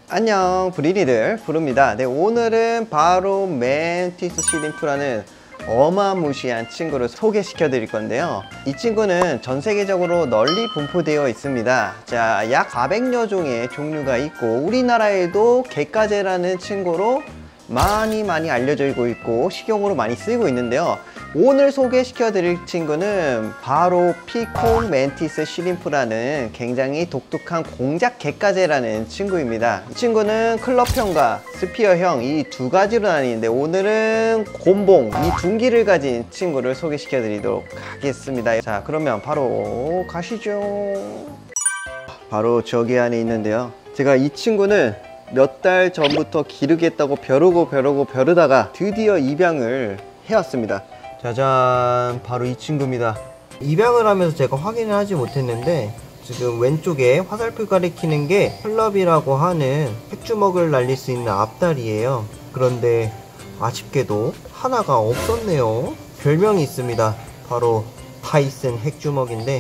안녕, 브리니들 부릅니다. 네, 오늘은 바로 멘티스 시림프라는 어마무시한 친구를 소개시켜 드릴 건데요. 이 친구는 전 세계적으로 널리 분포되어 있습니다. 자, 약 400여 종의 종류가 있고 우리나라에도 갯가재라는 친구로 많이 알려지고 있고 식용으로 많이 쓰이고 있는데요. 오늘 소개시켜 드릴 친구는 바로 피콘 멘티스 시림프라는 굉장히 독특한 공작 갯가재라는 친구입니다. 이 친구는 클럽형과 스피어형 이 두 가지로 나뉘는데 오늘은 곤봉 이 둔기를 가진 친구를 소개시켜 드리도록 하겠습니다. 자, 그러면 바로 가시죠. 바로 저기 안에 있는데요. 제가 이 친구는 몇 달 전부터 기르겠다고 벼르다가 드디어 입양을 해왔습니다. 짜잔, 바로 이 친구입니다. 입양을 하면서 제가 확인을 하지 못했는데 지금 왼쪽에 화살표 가리키는 게 클럽이라고 하는 핵주먹을 날릴 수 있는 앞다리예요. 그런데 아쉽게도 하나가 없었네요. 별명이 있습니다. 바로 타이슨 핵주먹인데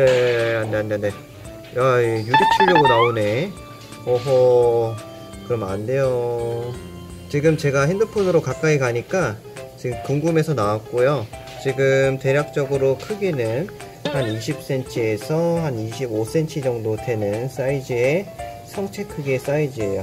안돼 야, 유리 치려고 나오네. 어허, 그러면 안 돼요. 지금 제가 핸드폰으로 가까이 가니까 지금 궁금해서 나왔고요. 지금 대략적으로 크기는 한 20cm에서 한 25cm 정도 되는 사이즈의 성체 크기의 사이즈예요.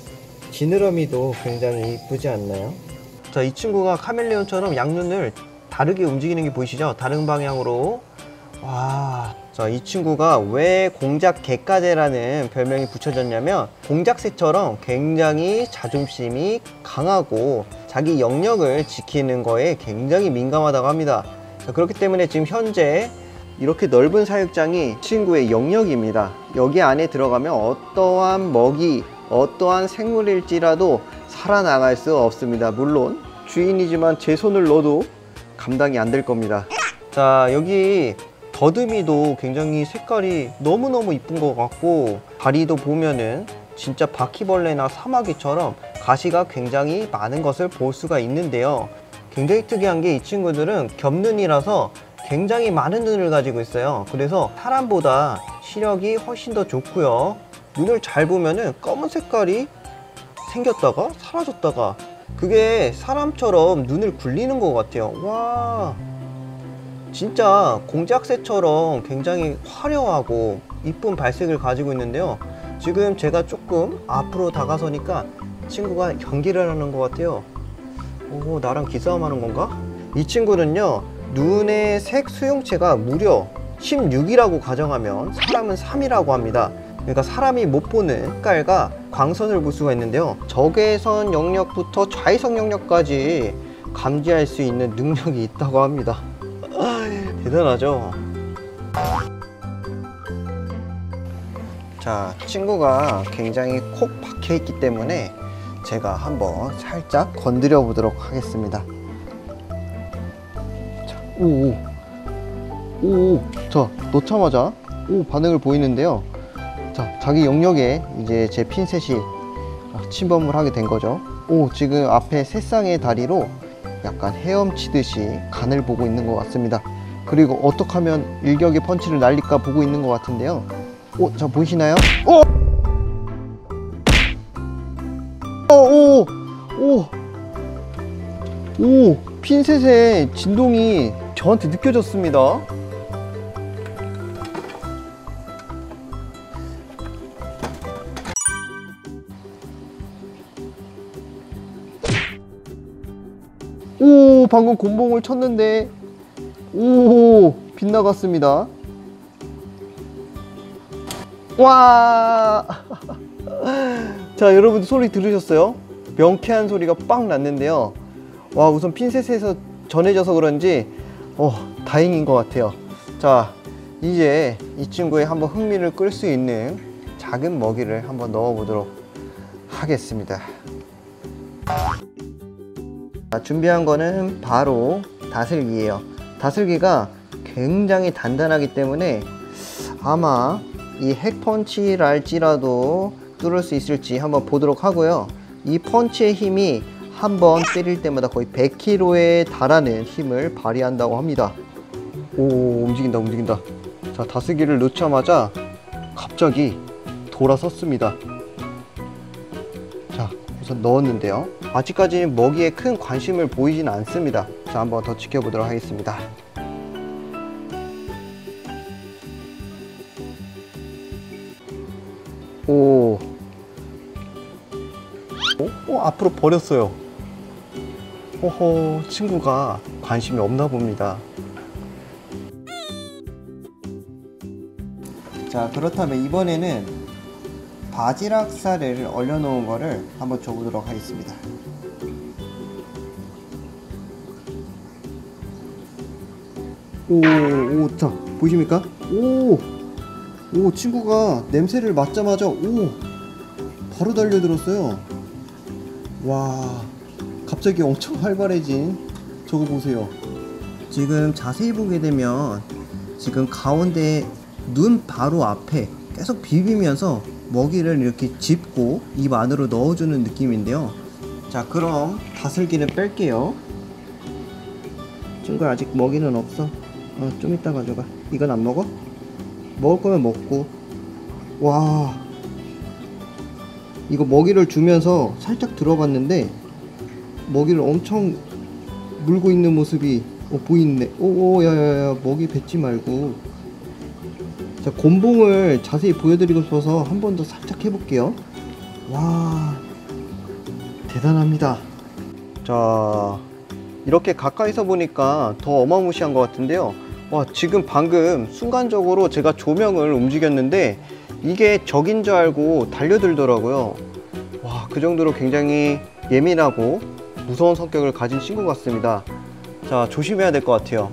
지느러미도 굉장히 이쁘지 않나요? 자, 이 친구가 카멜레온처럼 양눈을 다르게 움직이는 게 보이시죠? 다른 방향으로. 와, 자, 이 친구가 왜 공작 갯가재라는 별명이 붙여졌냐면 공작새처럼 굉장히 자존심이 강하고 자기 영역을 지키는 거에 굉장히 민감하다고 합니다. 자, 그렇기 때문에 지금 현재 이렇게 넓은 사육장이 친구의 영역입니다. 여기 안에 들어가면 어떠한 먹이, 어떠한 생물일지라도 살아나갈 수 없습니다. 물론 주인이지만 제 손을 넣어도 감당이 안 될 겁니다. 자, 여기 더듬이도 굉장히 색깔이 너무너무 이쁜 것 같고 다리도 보면은 진짜 바퀴벌레나 사마귀처럼 가시가 굉장히 많은 것을 볼 수가 있는데요. 굉장히 특이한 게 이 친구들은 겹눈이라서 굉장히 많은 눈을 가지고 있어요. 그래서 사람보다 시력이 훨씬 더 좋고요. 눈을 잘 보면은 검은 색깔이 생겼다가 사라졌다가 그게 사람처럼 눈을 굴리는 것 같아요. 와, 진짜 공작새처럼 굉장히 화려하고 이쁜 발색을 가지고 있는데요. 지금 제가 조금 앞으로 다가서니까 친구가 경기를 하는 것 같아요. 오, 나랑 기싸움 하는 건가? 이 친구는요, 눈의 색 수용체가 무려 16이라고 가정하면 사람은 3이라고 합니다. 그러니까 사람이 못 보는 색깔과 광선을 볼 수가 있는데요. 적외선 영역부터 좌회선 영역까지 감지할 수 있는 능력이 있다고 합니다. 대단하죠? 자, 친구가 굉장히 콕 박혀 있기 때문에 제가 한번 살짝 건드려 보도록 하겠습니다. 자, 자, 넣자마자 반응을 보이는데요. 자, 자기 영역에 이제 제 핀셋이 침범을 하게 된 거죠. 지금 앞에 새쌍의 다리로 약간 헤엄치듯이 간을 보고 있는 것 같습니다. 그리고 어떻게 하면 일격의 펀치를 날릴까 보고 있는 것 같은데요. 자, 보이시나요? 핀셋의 진동이 저한테 느껴졌습니다. 방금 곤봉을 쳤는데 빗나갔습니다. 와. 자, 여러분들 소리 들으셨어요? 명쾌한 소리가 빵 났는데요. 와, 우선 핀셋에서 전해져서 그런지 다행인 것 같아요. 자, 이제 이 친구의 한번 흥미를 끌 수 있는 작은 먹이를 한번 넣어 보도록 하겠습니다. 자, 준비한 거는 바로 다슬기예요. 다슬기가 굉장히 단단하기 때문에 아마 이 핵펀치랄지라도 뚫을 수 있을지 한번 보도록 하고요. 이 펀치의 힘이 한 번 때릴 때마다 거의 100kg에 달하는 힘을 발휘한다고 합니다. 움직인다. 자, 다슬기를 넣자마자 갑자기 돌아섰습니다. 우선 넣었는데요. 아직까지는 먹이에 큰 관심을 보이진 않습니다. 자, 한번 더 지켜보도록 하겠습니다. 오, 앞으로 버렸어요. 호호, 친구가 관심이 없나 봅니다. 자, 그렇다면 이번에는 바지락 사례를 얼려놓은 거를 한번 줘보도록 하겠습니다. 자, 보이십니까? 친구가 냄새를 맡자마자, 바로 달려들었어요. 와, 갑자기 엄청 활발해진 저거 보세요. 지금 자세히 보게 되면 지금 가운데 눈 바로 앞에 계속 비비면서 먹이를 이렇게 짚고 입 안으로 넣어주는 느낌인데요. 자, 그럼 다슬기는 뺄게요. 친구야, 아직 먹이는 없어. 좀 이따 가져가. 이건 안 먹어? 먹을 거면 먹고. 와, 이거 먹이를 주면서 살짝 들어봤는데 먹이를 엄청 물고 있는 모습이 보이네. 야야야, 먹이 뱉지 말고. 자, 곤봉을 자세히 보여드리고 싶어서 한 번 더 살짝 해볼게요. 와, 대단합니다. 자, 이렇게 가까이서 보니까 더 어마무시한 것 같은데요. 와, 지금 방금 순간적으로 제가 조명을 움직였는데 이게 적인 줄 알고 달려들더라고요. 와, 그 정도로 굉장히 예민하고 무서운 성격을 가진 친구 같습니다. 자, 조심해야 될 것 같아요.